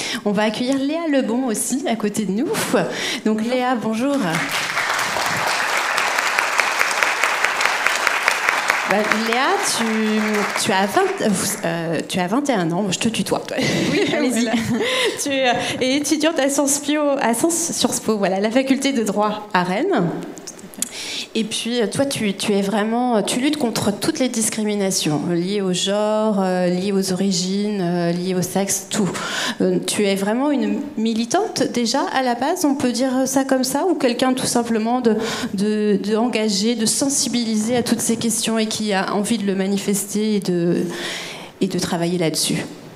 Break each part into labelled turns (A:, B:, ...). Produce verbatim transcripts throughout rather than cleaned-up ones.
A: On va accueillir Léa Lebon aussi, à côté de nous. Donc Léa, bonjour. Bah, Léa, tu, tu, as vingt, euh, tu as vingt et un ans, je te tutoie.
B: Oui, allez-y.
A: Tu es étudiante à Sciences Po, à Sciences Po, voilà, la faculté de droit à Rennes. Et puis, toi, tu, tu es vraiment, tu luttes contre toutes les discriminations liées au genre, euh, liées aux origines, euh, liées au sexe, tout. Euh, tu es vraiment une militante déjà à la base, on peut dire ça comme ça, ou quelqu'un tout simplement de, de, de engagé, de sensibiliser à toutes ces questions et qui a envie de le manifester et de, et de travailler là-dessus.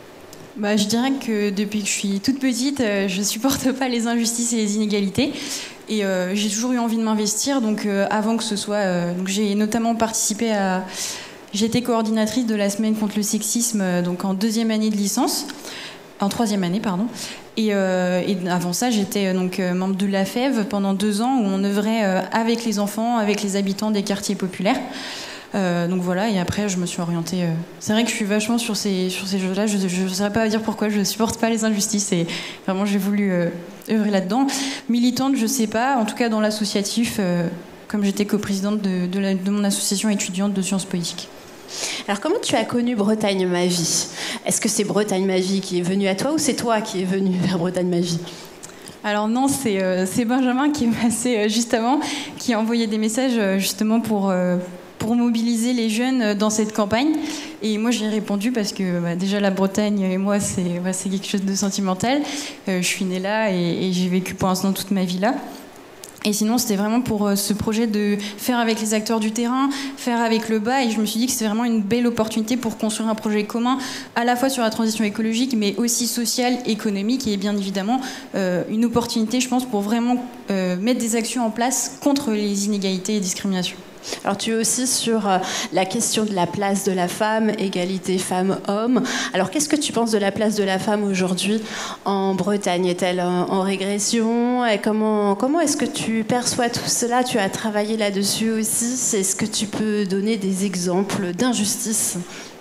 B: Bah, je dirais que depuis que je suis toute petite, euh, je supporte pas les injustices et les inégalités. Et euh, j'ai toujours eu envie de m'investir. Donc, euh, avant que ce soit, euh, donc j'ai notamment participé à. J'étais coordinatrice de la semaine contre le sexisme, euh, donc en deuxième année de licence, en troisième année, pardon. Et, euh, et avant ça, j'étais donc euh, membre de l'A F E V pendant deux ans où on œuvrait euh, avec les enfants, avec les habitants des quartiers populaires. Euh, donc voilà, et après je me suis orientée. Euh... C'est vrai que je suis vachement sur ces, sur ces jeux-là. Je ne saurais pas dire pourquoi je ne supporte pas les injustices. Et vraiment, j'ai voulu euh, œuvrer là-dedans. Militante, je ne sais pas. En tout cas, dans l'associatif, euh, comme j'étais coprésidente de, de, la, de mon association étudiante de sciences politiques.
A: Alors, comment tu as connu Bretagne Ma Vie ? Est-ce que c'est Bretagne Ma Vie qui est venue à toi ou c'est toi qui es venu vers Bretagne Ma Vie ?
B: Alors non, c'est, euh, c'est Benjamin qui est passé euh, juste avant, qui a envoyé des messages euh, justement pour... Euh, pour mobiliser les jeunes dans cette campagne. Et moi, j'ai répondu parce que bah, déjà, la Bretagne et moi, c'est, bah, c'est quelque chose de sentimental. Euh, je suis née là et, et j'ai vécu pour l'instant toute ma vie là. Et sinon, c'était vraiment pour euh, ce projet de faire avec les acteurs du terrain, faire avec le bas. Et je me suis dit que c'était vraiment une belle opportunité pour construire un projet commun, à la fois sur la transition écologique, mais aussi sociale, économique. Et bien évidemment, euh, une opportunité, je pense, pour vraiment euh, mettre des actions en place contre les inégalités et discriminations.
A: Alors tu es aussi sur la question de la place de la femme, égalité femmes-hommes. Alors qu'est-ce que tu penses de la place de la femme aujourd'hui en Bretagne ? Est-elle en, en régression ? Et comment, comment est-ce que tu perçois tout cela ? Tu as travaillé là-dessus aussi. Est-ce que tu peux donner des exemples d'injustice ?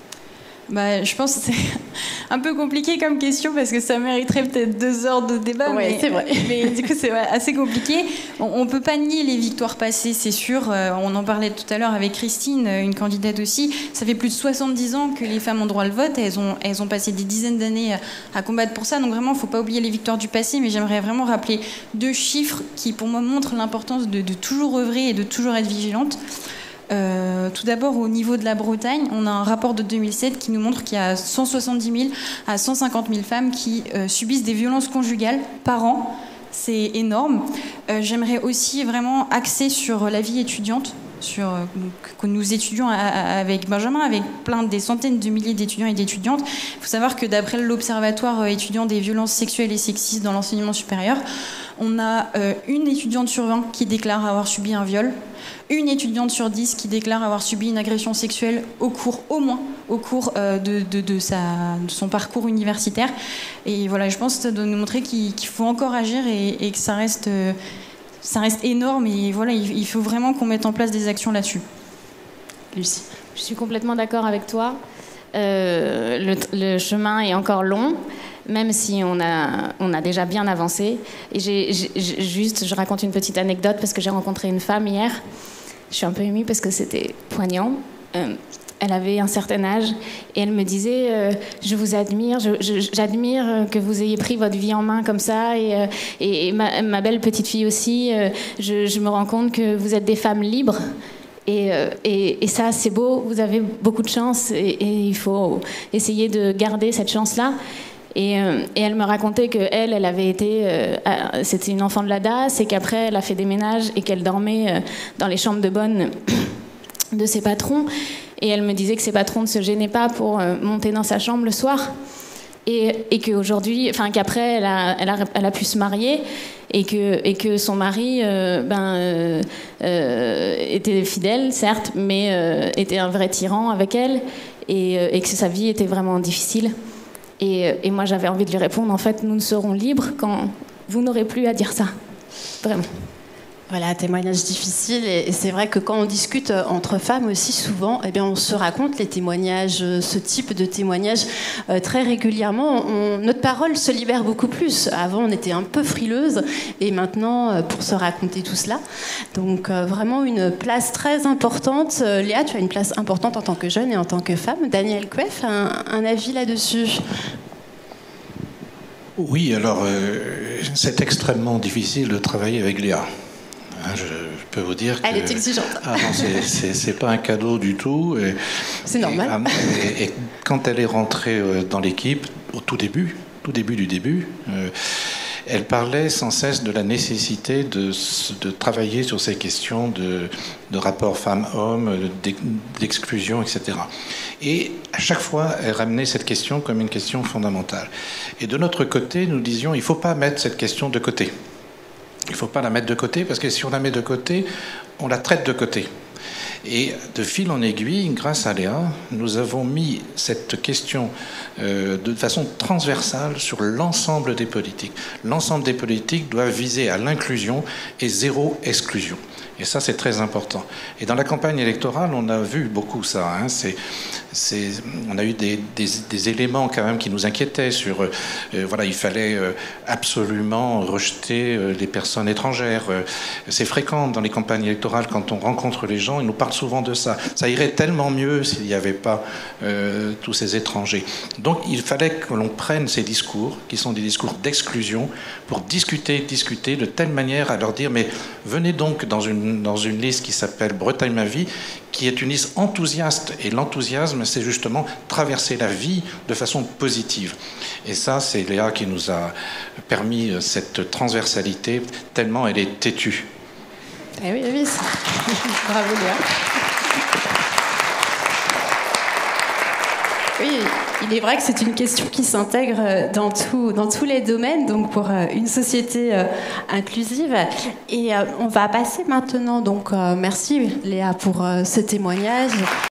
B: Bah, je pense que c'est un peu compliqué comme question parce que ça mériterait peut-être deux heures de débat.
A: Ouais,
B: mais,
A: c'est vrai.
B: Mais du coup, c'est assez compliqué. On ne peut pas nier les victoires passées, c'est sûr. On en parlait tout à l'heure avec Christine, une candidate aussi. Ça fait plus de soixante-dix ans que les femmes ont droit au vote. Elles ont, elles ont passé des dizaines d'années à combattre pour ça. Donc vraiment, il ne faut pas oublier les victoires du passé. Mais j'aimerais vraiment rappeler deux chiffres qui, pour moi, montrent l'importance de, de toujours œuvrer et de toujours être vigilante. Euh, tout d'abord, au niveau de la Bretagne, on a un rapport de deux mille sept qui nous montre qu'il y a cent soixante-dix mille à cent cinquante mille femmes qui euh, subissent des violences conjugales par an. C'est énorme. Euh, j'aimerais aussi vraiment axer sur la vie étudiante, sur, euh, que nous étudions à, à, avec Benjamin, avec plein des centaines de milliers d'étudiants et d'étudiantes. Il faut savoir que d'après l'Observatoire étudiant des violences sexuelles et sexistes dans l'enseignement supérieur, on a euh, une étudiante sur vingt qui déclare avoir subi un viol, une étudiante sur dix qui déclare avoir subi une agression sexuelle au cours, au moins, au cours euh, de, de, de, sa, de son parcours universitaire. Et voilà, je pense que ça doit nous montrer qu'il, qu'il faut encore agir et, et que ça reste, euh, ça reste énorme. Et voilà, il, il faut vraiment qu'on mette en place des actions là-dessus.
A: Lucie.
C: Je suis complètement d'accord avec toi. Euh, le, le chemin est encore long, même si on a, on a déjà bien avancé. Et j'ai, j'ai, juste, je raconte une petite anecdote parce que j'ai rencontré une femme hier. Je suis un peu émue parce que c'était poignant. Euh, elle avait un certain âge et elle me disait euh, « Je vous admire, je, je, j'admire que vous ayez pris votre vie en main comme ça et, euh, et, et ma, ma belle petite fille aussi, euh, je, je me rends compte que vous êtes des femmes libres. » Et, et, et ça, c'est beau, vous avez beaucoup de chance et, et il faut essayer de garder cette chance-là. Et, et elle me racontait qu'elle, elle avait été... Euh, c'était une enfant de la D A S et qu'après, elle a fait des ménages et qu'elle dormait dans les chambres de bonne de ses patrons. Et elle me disait que ses patrons ne se gênaient pas pour monter dans sa chambre le soir. Et, et qu'aujourd'hui, enfin qu'après, elle a, elle, a, elle a pu se marier et que, et que son mari euh, ben, euh, euh, était fidèle, certes, mais euh, était un vrai tyran avec elle et, et que sa vie était vraiment difficile. Et, et moi, j'avais envie de lui répondre, en fait, nous ne serons libres quand vous n'aurez plus à dire ça. Vraiment.
A: Voilà, témoignage difficile. Et, et c'est vrai que quand on discute entre femmes aussi, souvent, eh bien, on se raconte les témoignages, ce type de témoignages euh, très régulièrement. On, notre parole se libère beaucoup plus. Avant, on était un peu frileuse et maintenant, euh, pour se raconter tout cela. Donc, euh, vraiment une place très importante. Euh, Léa, tu as une place importante en tant que jeune et en tant que femme. Daniel Kouef, un, un avis là-dessus?
D: Oui, alors, euh, c'est extrêmement difficile de travailler avec Léa. Je peux vous dire que...
A: Elle est exigeante.
D: Ah non, c'est, c'est pas un cadeau du tout. Et,
A: c'est normal.
D: Et, et quand elle est rentrée dans l'équipe, au tout début, tout début du début, euh, elle parlait sans cesse de la nécessité de, de travailler sur ces questions de, de rapport femmes-hommes, d'exclusion, et cetera. Et à chaque fois, elle ramenait cette question comme une question fondamentale. Et de notre côté, nous disions, il ne faut pas mettre cette question de côté. Il ne faut pas la mettre de côté, parce que si on la met de côté, on la traite de côté. Et de fil en aiguille, grâce à Léa, nous avons mis cette question euh, de façon transversale sur l'ensemble des politiques. L'ensemble des politiques doit viser à l'inclusion et zéro exclusion. Et ça, c'est très important. Et dans la campagne électorale, on a vu beaucoup ça. Hein. C'est, c'est, on a eu des, des, des éléments quand même qui nous inquiétaient sur... Euh, voilà, il fallait euh, absolument rejeter euh, les personnes étrangères. Euh, c'est fréquent dans les campagnes électorales, quand on rencontre les gens, ils nous parlent souvent de ça. Ça irait tellement mieux s'il n'y avait pas euh, tous ces étrangers. Donc, il fallait que l'on prenne ces discours, qui sont des discours d'exclusion, pour discuter, discuter de telle manière à leur dire, mais venez donc dans une dans une liste qui s'appelle Bretagne ma vie, qui est une liste enthousiaste. Et l'enthousiasme, c'est justement traverser la vie de façon positive. Et ça, c'est Léa qui nous a permis cette transversalité, tellement elle est têtue.
A: Eh oui, oui. Bravo Léa. Oui, il est vrai que c'est une question qui s'intègre dans, tout, dans tous les domaines, donc pour une société euh, inclusive. Et euh, on va passer maintenant, donc euh, merci Léa pour euh, ce témoignage.